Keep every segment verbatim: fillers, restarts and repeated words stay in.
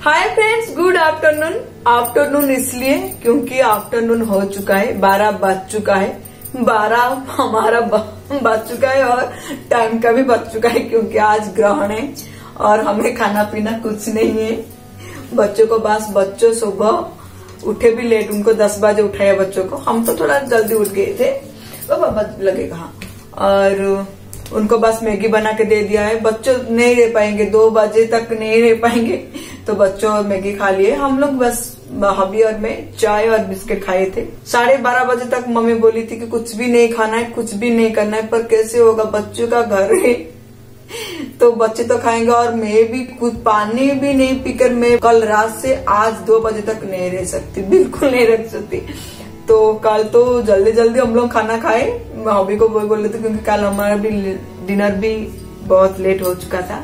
हाय friends, good afternoon. Afternoon इसलिए क्योंकि afternoon हो चुका है, बारह बज चुका है, बारह हमारा बज चुका है और टाइम का भी बच चुका है क्योंकि आज ग्रहण है और हमें खाना पीना कुछ नहीं है। बच्चों को बस बच्चों सुबह उठे भी लेट, उनको दस बजे उठाया बच्चों को, हम तो थोड़ा जल्दी उठ गए थे तो बाबा लगेगा हाँ। और उनको बस मैगी बना के दे दिया है। बच्चों नहीं रह पाएंगे, दो बजे तक नहीं रह पाएंगे तो बच्चों मैगी खा लिए। हम लोग बस हबी और मैं चाय और बिस्किट खाए थे। साढ़े बारह बजे तक मम्मी बोली थी कि कुछ भी नहीं खाना है, कुछ भी नहीं करना है, पर कैसे होगा, बच्चों का घर है तो बच्चे तो खाएंगे। और मैं भी कुछ पानी भी नहीं पीकर मैं कल रात से आज दो बजे तक नहीं रह सकती, बिल्कुल नहीं रह सकती। तो कल तो जल्दी जल्दी हम लोग खाना खाए। हॉबी को बोल बोल रहे थे क्योंकि कल हमारा भी डिनर भी बहुत लेट हो चुका था।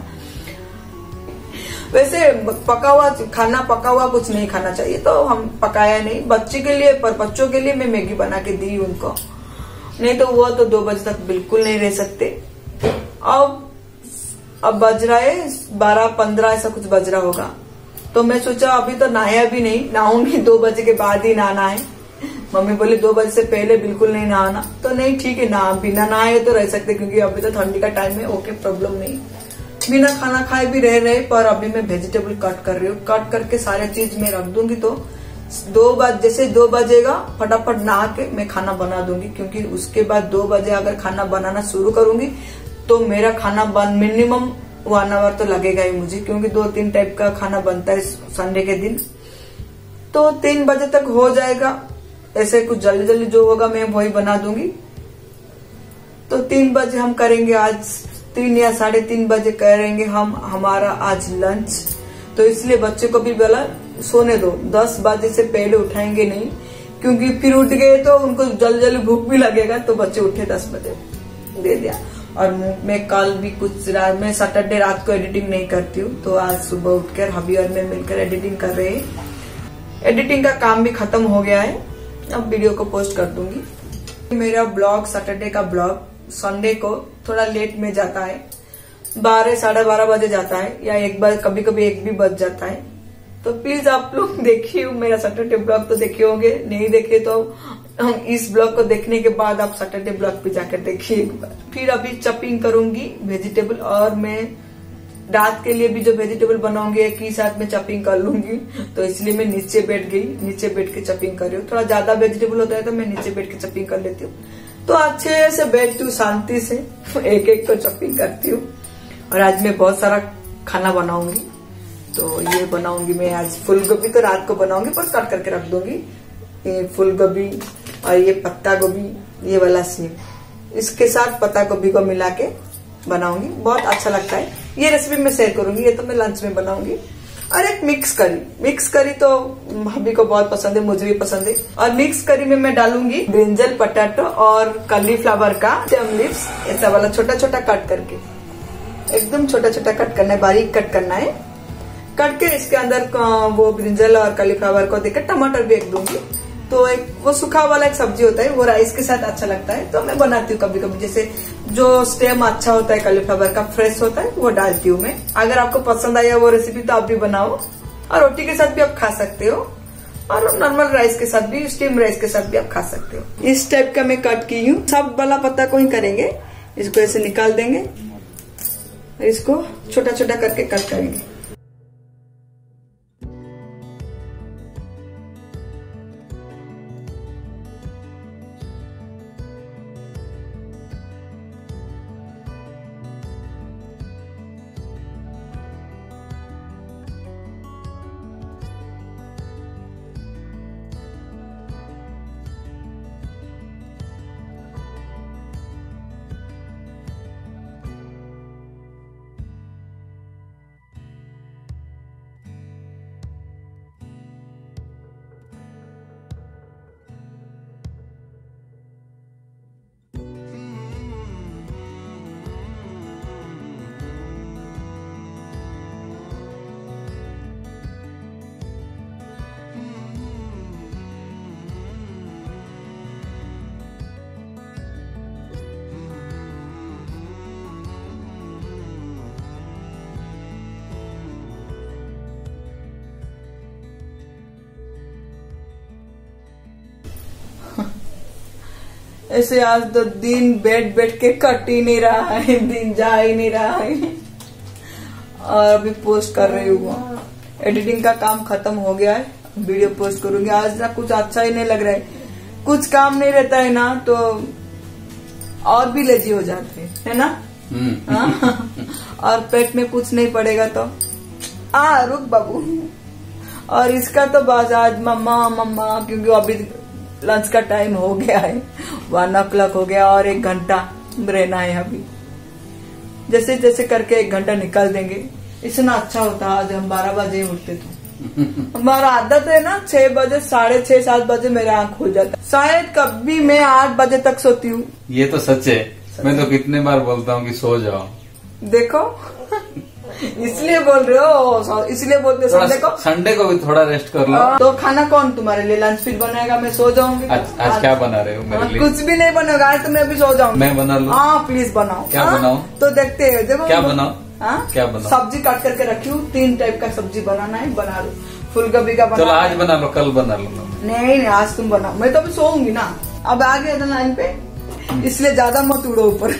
वैसे पका हुआ खाना, पका हुआ कुछ नहीं खाना चाहिए तो हम पकाया नहीं बच्चे के लिए, पर बच्चों के लिए मैं मैगी बना के दी उनको, नहीं तो वो तो दो बजे तक बिल्कुल नहीं रह सकते। अब अब बज रहा है बारह पंद्रह, ऐसा कुछ बज रहा होगा। तो मैं सोचा अभी तो नहाया भी नहीं, नहाऊंगी दो बजे के बाद ही नहाना है। मम्मी बोली दो बजे से पहले बिल्कुल नहीं नहाना, तो नहीं ठीक है ना, बिना नहाए तो रह सकते क्योंकि अभी तो ठंडी का टाइम है, ओके प्रॉब्लम नहीं। बिना खाना खाए भी रह रहे, पर अभी मैं वेजिटेबल कट कर रही हूँ। कट करके सारे चीज मैं रख दूंगी तो दो बजे जैसे दो बजेगा फटाफट नहा के मैं खाना बना दूंगी, क्योंकि उसके बाद दो बजे अगर खाना बनाना शुरू करूंगी तो मेरा खाना बन मिनिमम वन आवर तो लगेगा ही मुझे, क्योंकि दो तीन टाइप का खाना बनता है संडे के दिन। तो तीन बजे तक हो जाएगा, ऐसे कुछ जल्दी जल्दी जो होगा मैं वही बना दूंगी। तो तीन बजे हम करेंगे आज, तीन या साढ़े तीन बजे करेंगे हम हमारा आज लंच। तो इसलिए बच्चे को भी बोला सोने दो, दस बजे से पहले उठाएंगे नहीं, क्योंकि फिर उठ गए तो उनको जल्दी जल्दी भूख भी लगेगा। तो बच्चे उठे दस बजे, दे दिया। और मैं कल भी कुछ रात में सैटरडे रात को एडिटिंग नहीं करती हूँ, तो आज सुबह उठकर हबी और मैं मिलकर एडिटिंग कर रहे हैं। एडिटिंग का काम भी खत्म हो गया है, अब वीडियो को पोस्ट कर दूंगी। मेरा ब्लॉग, सैटरडे का ब्लॉग संडे को थोड़ा लेट में जाता है, बारह साढ़े बारह बजे जाता है, या एक बार कभी कभी एक भी बज जाता है। तो प्लीज आप लोग देखिए मेरा सैटरडे ब्लॉग, तो देखे होंगे, नहीं देखे तो इस ब्लॉग को देखने के बाद आप सैटरडे ब्लॉग पे जाकर देखिए एक बार। फिर अभी चॉपिंग करूंगी वेजिटेबल, और मैं रात के लिए भी जो वेजिटेबल बनाऊंगी एक ही साथ में चॉपिंग कर लूंगी। तो इसलिए मैं नीचे बैठ गई, नीचे बैठ के चॉपिंग कर रही हूँ। थोड़ा ज्यादा वेजिटेबल होता है तो मैं नीचे बैठ के चॉपिंग कर लेती हूँ, तो अच्छे से बैठती हूँ शांति से, एक एक को चॉपिंग करती हूँ। और आज मैं बहुत सारा खाना बनाऊंगी, तो ये बनाऊंगी मैं आज फूल गोभी, तो रात को बनाऊंगी पर कट करके रख दूंगी। ये फूल गोभी और ये पत्ता गोभी, ये वाला सीम, इसके साथ पत्ता गोभी को मिला के बनाऊंगी, बहुत अच्छा लगता है। ये रेसिपी मैं शेयर करूंगी, ये तो मैं लंच में बनाऊंगी। और एक मिक्स करी, मिक्स करी तो हबी को बहुत पसंद है, मुझे भी पसंद है। और मिक्स करी में मैं डालूंगी ब्रिंजल, पटाटो और कॉलीफ्लावर का स्टेम लीव्स, ऐसा वाला छोटा छोटा कट करके, एकदम छोटा छोटा कट करना है, बारीक कट करना है। कट के इसके अंदर वो ब्रिंजल और कॉलीफ्लावर को देकर टमाटर भी एक दूंगी। तो एक वो सूखा वाला एक सब्जी होता है, वो राइस के साथ अच्छा लगता है, तो मैं बनाती हूँ कभी कभी। जैसे जो स्टेम अच्छा होता है कॉलीफ्लावर का, फ्रेश होता है, वो डालती हूँ मैं। अगर आपको पसंद आया वो रेसिपी तो आप भी बनाओ, और रोटी के साथ भी आप खा सकते हो, और नॉर्मल राइस के साथ भी, स्टीम राइस के साथ भी आप खा सकते हो। इस टाइप का मैं कट की हूँ, सब वाला पत्ता को ही करेंगे। इसको ऐसे निकाल देंगे, इसको छोटा छोटा करके कट करेंगे। ऐसे आज तो दिन बैठ बैठ के कट ही नहीं रहा है, दिन जा ही नहीं रहा है। और अभी पोस्ट कर रही हूँ, एडिटिंग का काम खत्म हो गया है, वीडियो पोस्ट करूंगी। आज ना कुछ अच्छा ही नहीं लग रहा है, कुछ काम नहीं रहता है ना तो और भी लेजी हो जाते हैं, है ना। हाँ? और पेट में कुछ नहीं पड़ेगा तो आ रुक बाबू। और इसका तो बस आज मम्मा मम्मा, क्योंकि अभी लंच का टाइम हो गया है, वन ओ क्लॉक हो गया और एक घंटा रहना है अभी। जैसे जैसे करके एक घंटा निकाल देंगे, इतना अच्छा होता। आज हम बारह बजे उठते थे, हमारा आदत है ना छह बजे साढ़े छह सात बजे मेरा आंख खुल जाता है। शायद कभी मैं आठ बजे तक सोती हूँ। ये तो सच है, मैं तो कितने बार बोलता हूँ कि सो जाओ। देखो इसलिए बोल रहे हो, इसलिए बोलते संडे को संडे को भी थोड़ा रेस्ट कर लो। तो खाना कौन तुम्हारे लिए लंच फिर बनाएगा? मैं सो जाऊंगी। आज, आज, आज क्या बना रहे हो मेरे लिए? कुछ भी नहीं बनेगा आज तो मैं भी सो जाऊंगी। मैं बना लूं? हाँ प्लीज बनाओ। क्या बनाओ? तो देखते हैं। देखो क्या बनाओ? हाँ क्या बनाओ? सब्जी काट करके रखी हूँ, तीन टाइप का सब्जी बनाना है, बना लो। फूल गोभी का बना। चलो आज बना लो, कल बना लो। नहीं नहीं आज तुम बनाओ, मैं तो अभी सोऊंगी ना। अब आ गया था लाइन पे, इसलिए ज्यादा मत उड़ो ऊपर।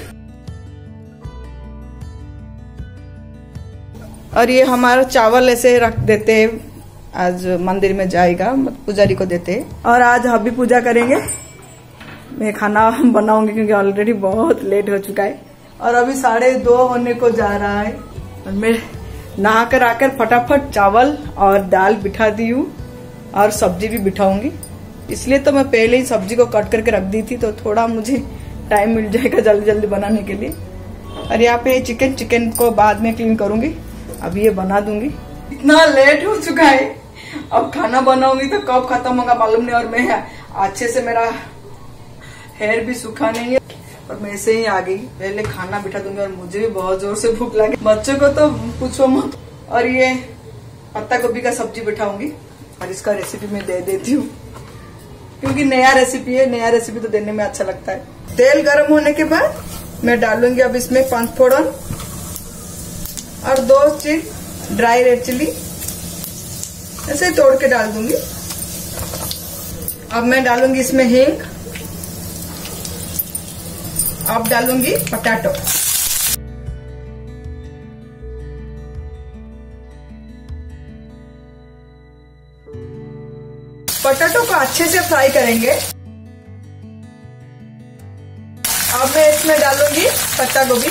और ये हमारा चावल ऐसे रख देते हैं, आज मंदिर में जाएगा, पुजारी को देते हैं। और आज हम भी पूजा करेंगे, मैं खाना बनाऊंगी क्योंकि ऑलरेडी बहुत लेट हो चुका है। और अभी साढ़े दो होने को जा रहा है और मैं नहा कर आकर फटाफट चावल और दाल बिठा दी हूँ और सब्जी भी बिठाऊंगी। इसलिए तो मैं पहले ही सब्जी को कट करके रख दी थी, तो थोड़ा मुझे टाइम मिल जाएगा जल्दी जल्दी बनाने के लिए। और यहाँ पे चिकन चिकन को बाद में क्लीन करूंगी, अभी ये बना दूंगी। इतना लेट हो चुका है, अब खाना बनाऊंगी तो कब खत्म होगा मालूम नहीं। और मैं अच्छे से, मेरा हेयर भी सूखा नहीं है और मैं ऐसे ही आ गई। पहले खाना बिठा दूंगी और मुझे भी बहुत जोर से भूख लगी, बच्चों को तो पूछो मत। और ये पत्ता गोभी का सब्जी बिठाऊंगी और इसका रेसिपी मैं दे देती हूँ क्योंकि नया रेसिपी है, नया रेसिपी तो देने में अच्छा लगता है। तेल गर्म होने के बाद मैं डालूंगी अब इसमें पांच फोड़न और दो चीज ड्राई रेड चिली ऐसे तोड़ के डाल दूंगी। अब मैं डालूंगी इसमें हींग, अब डालूंगी पोटैटो। पोटैटो को अच्छे से फ्राई करेंगे। अब मैं इसमें डालूंगी पत्ता गोभी,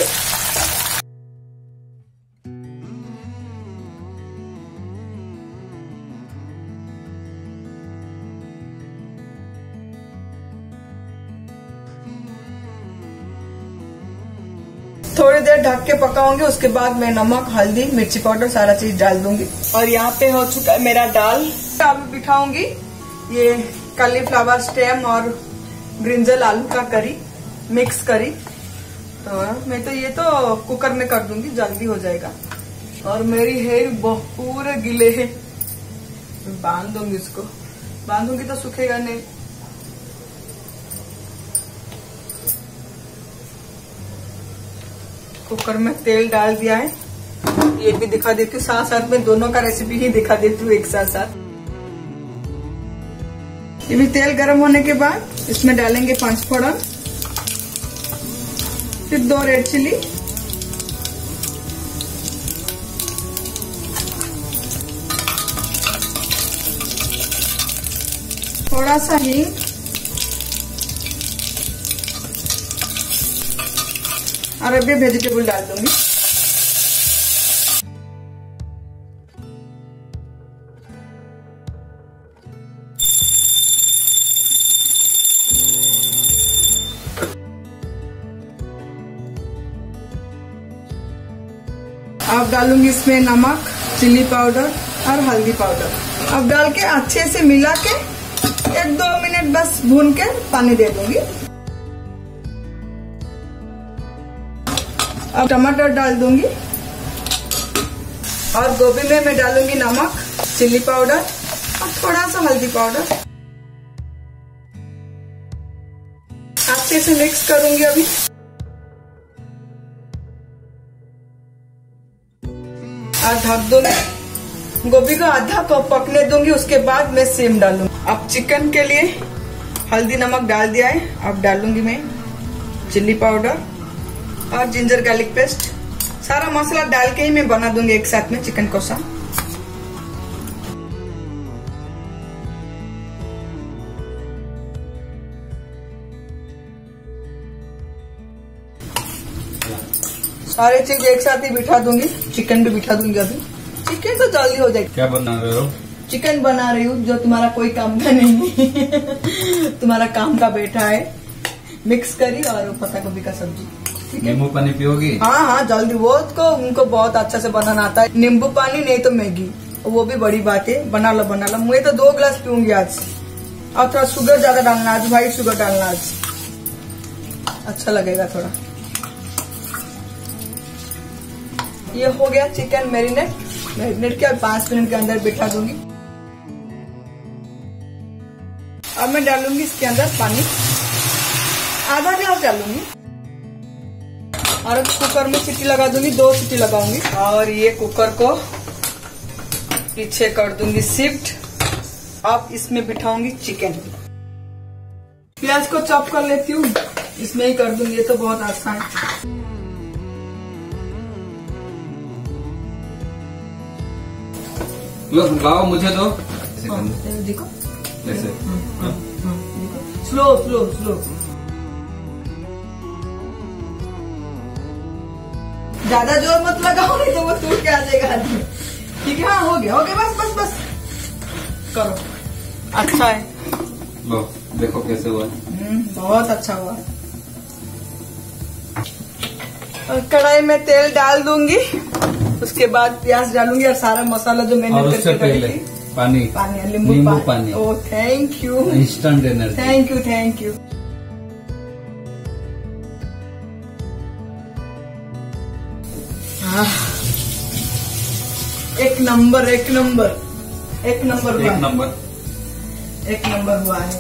थोड़ी देर ढक के पकाऊंगी। उसके बाद मैं नमक, हल्दी, मिर्ची पाउडर सारा चीज डाल दूंगी। और यहाँ पे हो चुका है मेरा दाल। अब बिठाऊंगी ये कॉलीफ्लावर स्टेम और ब्रिंजल आलू का करी, मिक्स करी। तो मैं तो ये तो कुकर में कर दूंगी, जल्दी हो जाएगा। और मेरी हेयर पूरे गिले है, बांध दूंगी इसको, बांधूंगी तो सूखेगा नहीं। कुकर में तेल डाल दिया है, ये भी दिखा देती हूँ साथ साथ में, दोनों का रेसिपी ही दिखा देती हूँ एक साथ साथ। ये भी तेल गर्म होने के बाद इसमें डालेंगे पांच फोड़न, फिर दो रेड चिली, थोड़ा सा हींग, और अभी वेजिटेबल डाल दूंगी। अब डालूंगी इसमें नमक, चिली पाउडर और हल्दी पाउडर। अब डाल के अच्छे से मिला के एक दो मिनट बस भून के पानी दे दूंगी। अब टमाटर डाल दूंगी और गोभी में मैं डालूंगी नमक, चिली पाउडर और थोड़ा सा हल्दी पाउडर। अच्छे से मिक्स करूंगी अभी। और ढक दूंगी, गोभी को आधा को पकने दूंगी, उसके बाद मैं सेम डालूंगी। अब चिकन के लिए हल्दी नमक डाल दिया है। अब डालूंगी मैं चिल्ली पाउडर और जिंजर गार्लिक पेस्ट। सारा मसाला डाल के ही मैं बना दूंगी एक साथ में चिकन कौसा। सारे चीज एक साथ ही बिठा दूंगी। चिकन भी बिठा दूंगी अभी। चिकन तो जल्दी हो जाएगी। क्या बना रहे हो? चिकन बना रही हूँ, जो तुम्हारा कोई काम का नहीं है। तुम्हारा काम का बेटा है। मिक्स करी और पत्ता गोभी का सब्जी। नींबू पानी पियोगी? हाँ हाँ जल्दी। वो को उनको बहुत अच्छा से बनाना आता है। नींबू पानी नहीं तो मैगी, वो भी बड़ी बात है। बना लो बना लो। मैं तो दो गिलास पीऊंगी आज। और थोड़ा शुगर ज्यादा डालना आज भाई, शुगर डालना आज, अच्छा लगेगा थोड़ा। ये हो गया चिकन मैरिनेट। मैरिनेट के और पांच मिनट के अंदर बिठा दूंगी। अब मैं डालूंगी इसके अंदर पानी, आधा गिलास डालूंगी और कुकर में सीटी लगा दूंगी। दो सीटी लगाऊंगी और ये कुकर को पीछे कर दूंगी शिफ्ट। अब इसमें बिठाऊंगी चिकन। प्याज को चॉप कर लेती हूँ, इसमें ही कर दूंगी। ये तो बहुत आसान है। लो लाओ मुझे दो। देखो ऐसे स्लो स्लो स्लो। ज्यादा जोर मत लगाओ नहीं तो वो टूट के आ जाएगा। ठीक है, हाँ हो गया हो गया। बस बस बस करो। अच्छा है। लो देखो कैसे हुआ। बहुत अच्छा हुआ। और कढ़ाई में तेल डाल दूंगी। उसके बाद प्याज डालूंगी और सारा मसाला जो मैंने और उससे पहले पानी पानी नींबू नींबू पानी, पानी। Oh thank you. Instant energy. Thank you thank you. एक नंबर एक नंबर एक नंबर एक नंबर एक नंबर हुआ है।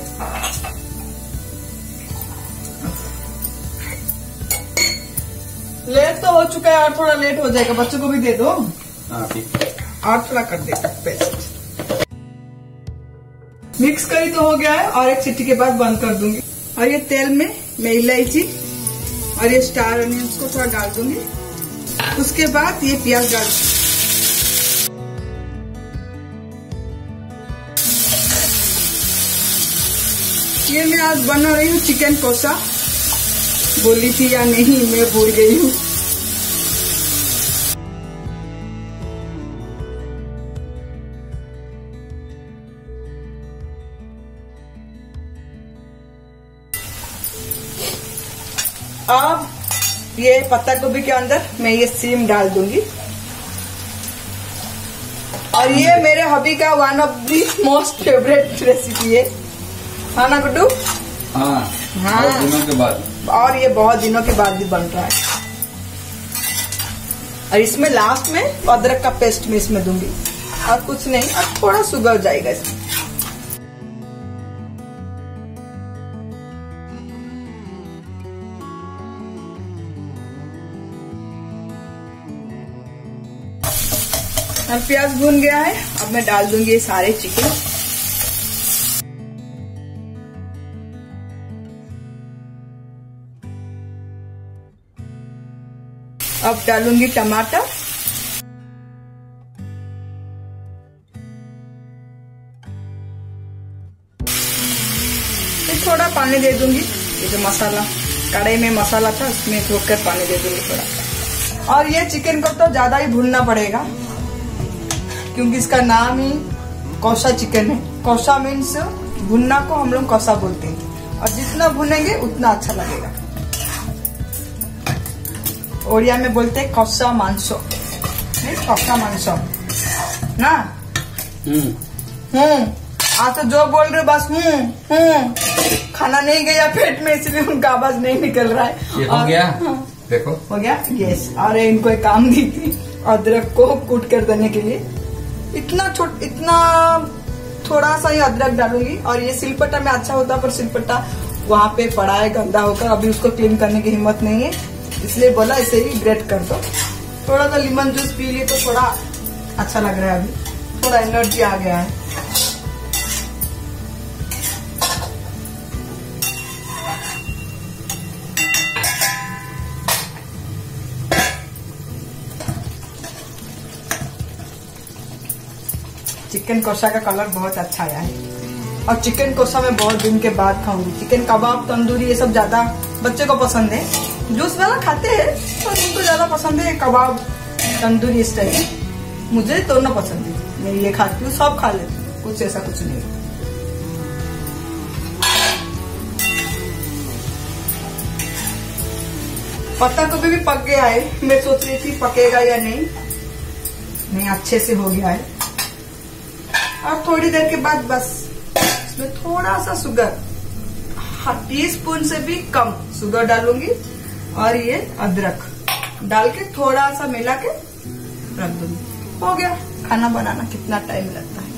लेट तो हो चुका है और थोड़ा लेट हो जाएगा। बच्चों को भी दे दो। हाँ ठीक है। और थोड़ा कर देता पेस्ट। मिक्स करी तो हो गया है और एक सीटी के बाद बंद कर दूंगी। और ये तेल में मैं इलायची और ये स्टार अनियंस को थोड़ा डाल दूंगी। उसके बाद ये प्याज डाल दूंगी। ये मैं आज बना रही हूँ चिकन कोसा। बोली थी या नहीं मैं भूल गई हूँ। अब ये पत्ता गोभी के अंदर मैं ये सीम डाल दूंगी। और ये मेरे हबी का one of the most favourite recipe है। हाँ ना गुड्डू? हाँ हाँ। बहुत दिनों के बाद। और ये बहुत दिनों के बाद भी बन रहा है। और इसमें लास्ट में अदरक का पेस्ट मैं इसमें दूंगी और कुछ नहीं। और थोड़ा शुगर जाएगा इसमें। और प्याज भून गया है। अब मैं डाल दूंगी ये सारे चिकन। अब डालूंगी टमाटर। फिर थोड़ा पानी दे दूंगी। ये जो मसाला कढ़ाई में मसाला था उसमें धोकर पानी दे दूंगी थोड़ा। और ये चिकन को तो ज्यादा ही भूनना पड़ेगा क्योंकि इसका नाम ही कौसा चिकन है। कौसा मीन्स भुनना को हम लोग कौसा बोलते हैं। और जितना भुनेंगे उतना अच्छा लगेगा। ओडिया में बोलते हैं कौसा मांसो, नहीं कौसा मांसो ना। हम्म हम्म आप तो जो बोल रहे बस हूँ हूँ। खाना नहीं गया पेट में इसलिए उनका आवाज नहीं निकल रहा है। ये हो गया। हाँ, देखो हो गया। यस। और इनको एक काम दी थी अदरक को कूट कर देने के लिए। इतना छोट इतना थोड़ा सा ही अदरक डालूंगी। और ये सिलपट्टा में अच्छा होता पर सिलपट्टा वहाँ पे पड़ा है गंदा होकर। अभी उसको क्लीन करने की हिम्मत नहीं है इसलिए बोला इसे ही ग्रेट कर दो। थोड़ा सा लेमन जूस पी लिए तो थोड़ा अच्छा लग रहा है। अभी थोड़ा एनर्जी आ गया है। चिकन कोसा का कलर बहुत अच्छा आया है। और चिकन कोसा मैं बहुत दिन के बाद खाऊंगी। चिकन कबाब, तंदूरी ये सब ज्यादा बच्चे को पसंद है। जूस वाला खाते हैं तो उनको ज्यादा पसंद है कबाब, तंदूरी इस टाइप। मुझे दोनों पसंद है, मैं ये खाती हूँ, सब खा लेती हूँ, कुछ ऐसा कुछ नहीं। पत्ता गोभी भी पक गया है। मैं सोच रही थी पकेगा या नहीं, नहीं अच्छे से हो गया है। और थोड़ी देर के बाद बस इसमें थोड़ा सा शुगर, टी स्पून से भी कम शुगर डालूंगी और ये अदरक डाल के थोड़ा सा मिला के रख दूंगी। हो गया। खाना बनाना कितना टाइम लगता है।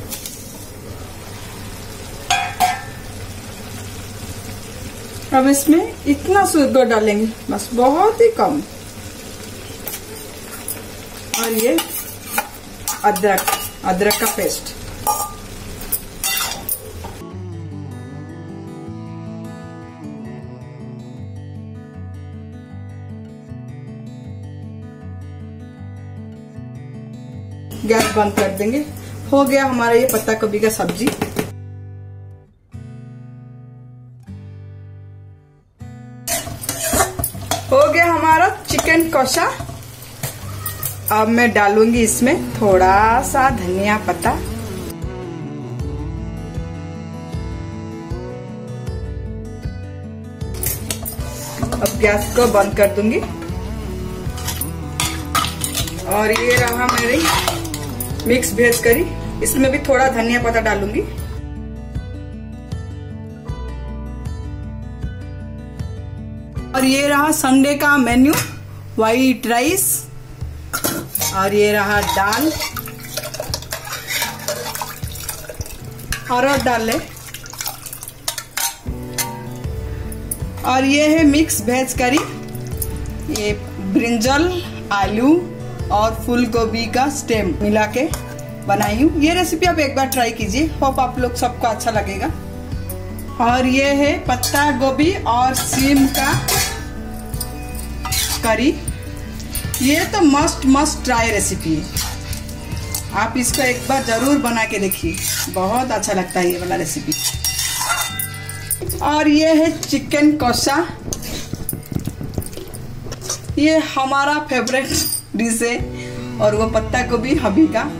अब इसमें इतना शुगर डालेंगे, बस बहुत ही कम। और ये अदरक अदरक का पेस्ट। गैस बंद कर देंगे। हो गया हमारा ये पत्ता गोभी का सब्जी। हो गया हमारा चिकन कौसा। अब मैं डालूंगी इसमें थोड़ा सा धनिया पत्ता। अब गैस को बंद कर दूंगी। और ये रहा मेरी मिक्स वेज करी। इसमें भी थोड़ा धनिया पत्ता डालूंगी। और ये रहा संडे का मेन्यू, व्हाइट राइस। और ये रहा दाल, अरहर दाल है। और ये है मिक्स वेज करी। ये ब्रिंजल, आलू और फूल गोभी का स्टेम मिला के बनाई हूँ। ये रेसिपी आप एक बार ट्राई कीजिए, होप आप लोग सबको अच्छा लगेगा। और ये है पत्ता गोभी और सीम का करी। ये तो मस्ट मस्ट ट्राई रेसिपी है। आप इसको एक बार जरूर बना के देखिए, बहुत अच्छा लगता है ये वाला रेसिपी। और ये है चिकन कौसा। ये हमारा फेवरेट डिश है। और वो पत्ता गोभी हबी का।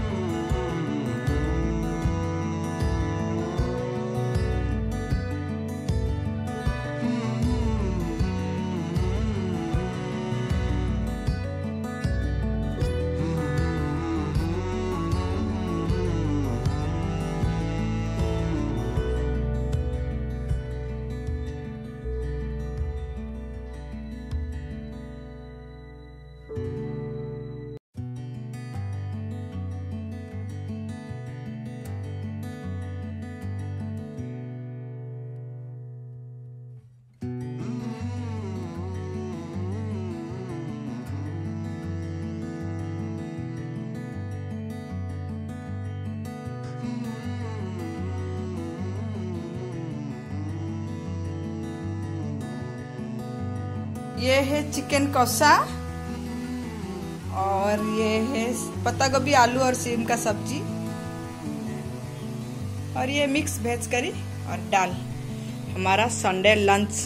ये है चिकन कौसा। और ये है पत्ता गोभी, आलू और सीम का सब्जी। और ये मिक्स वेज करी और दाल, हमारा Sunday lunch.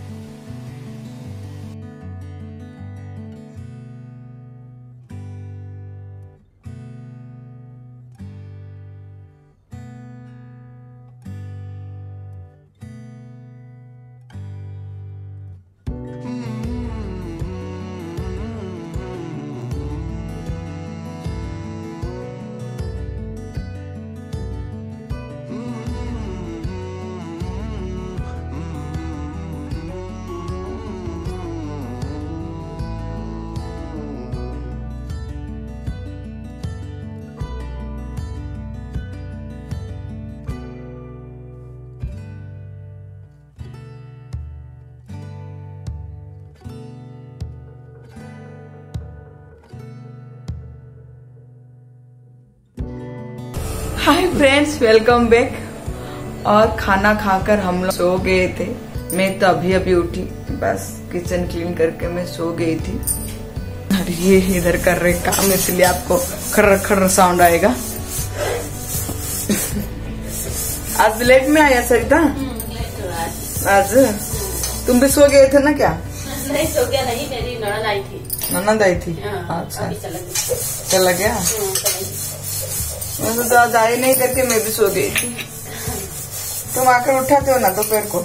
Hi friends, welcome back. और खाना खाकर हम लोग सो गए थे। मैं तो अभी अभी उठी, बस किचन क्लीन करके मैं सो गई थी। और ये इधर कर रहे काम, इसलिए आपको खर्र खर्र साउंड आएगा। आज लेट में आया सरिता? आज तुम भी सो गए थे ना क्या? नहीं सो गया नहीं, मेरी ननद आई थी। ननद आई थी? अच्छा चला गया। मैं तो आज आए नहीं करके मैं भी सो गई थी। तुम आकर उठाते हो ना दोपहर को।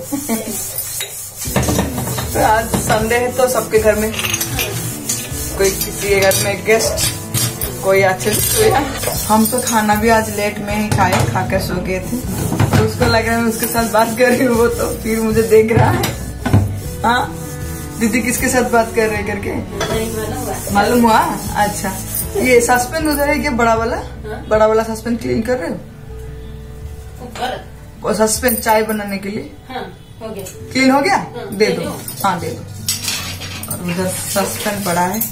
तो आज संडे है तो सबके घर में कोई किसी के घर में गेस्ट कोई अच्छे से सोया। हम तो खाना भी आज लेट में ही खाए, खाकर सो गए थे। तो उसको लग रहा है मैं उसके साथ बात कर रही हूँ, वो तो फिर मुझे देख रहा है। हाँ दीदी किसके साथ बात कर रहे करके मालूम हुआ? अच्छा ये सस्पेंड उधर है क्या बड़ा वाला? हाँ? बड़ा वाला सस्पेंड क्लीन कर रहे हो? वो सस्पेंड चाय बनाने के लिए? हाँ, हो गया। क्लीन हो गया? हाँ, दे दो। हाँ दे दो। और उधर सस्पेंड पड़ा है।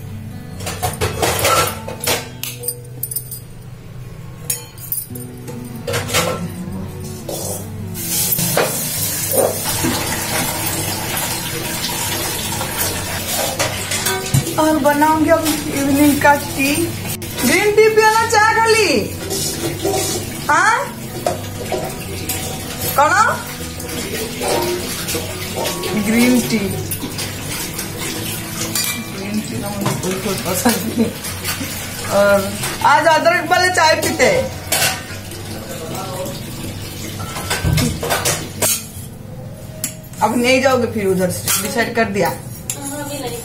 और बनाऊंगी अब इवनिंग का टी। ग्रीन टी पियाना चाय खाली? हाँ कौन? Green tea. ग्रीन टी ना मुझे बिल्कुल पसंद नहीं। और आज अदरक वाले चाय पीते। अब नहीं जाओगे फिर उधर से? डिसाइड कर दिया? अभी नहीं।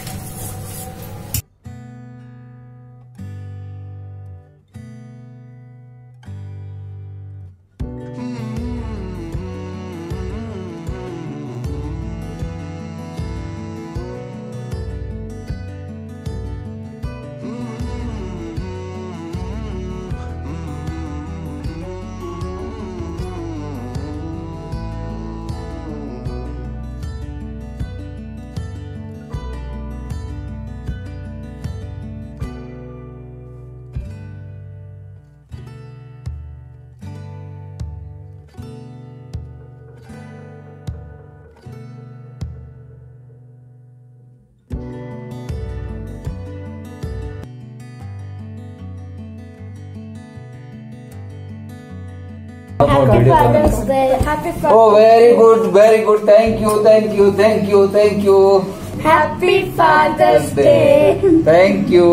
Happy Father's Day. Happy Father's Oh, very good, very good. Thank you, thank you, thank you, thank you. Happy Father's Day. Thank you.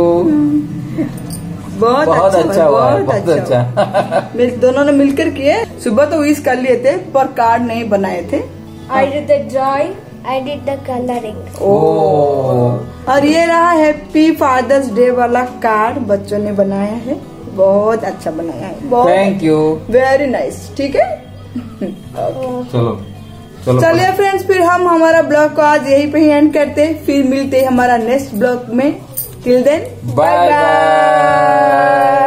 बहुत बहुत अच्छा, अच्छा हुआ, बहुत बहुत अच्छा, अच्छा। मिल दोनों ने मिलकर किए। सुबह तो विश कर लिए थे पर कार्ड नहीं बनाए थे। I did the drawing. I did the coloring. ओह और ये रहा हैप्पी फादर्स डे वाला कार्ड बच्चों ने बनाया है। बहुत अच्छा बनाया है। बहुत थैंक यू। Very nice. ठीक है चलो चलो चलिए फ्रेंड्स, फिर हम हमारा ब्लॉग को आज यहीं पे ही एंड करते हैं। फिर मिलते हैं हमारा नेक्स्ट ब्लॉग में। Till then bye bye.